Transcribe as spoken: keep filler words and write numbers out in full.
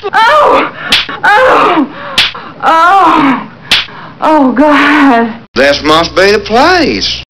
Oh! Oh! Oh! Oh, God. This must be the place.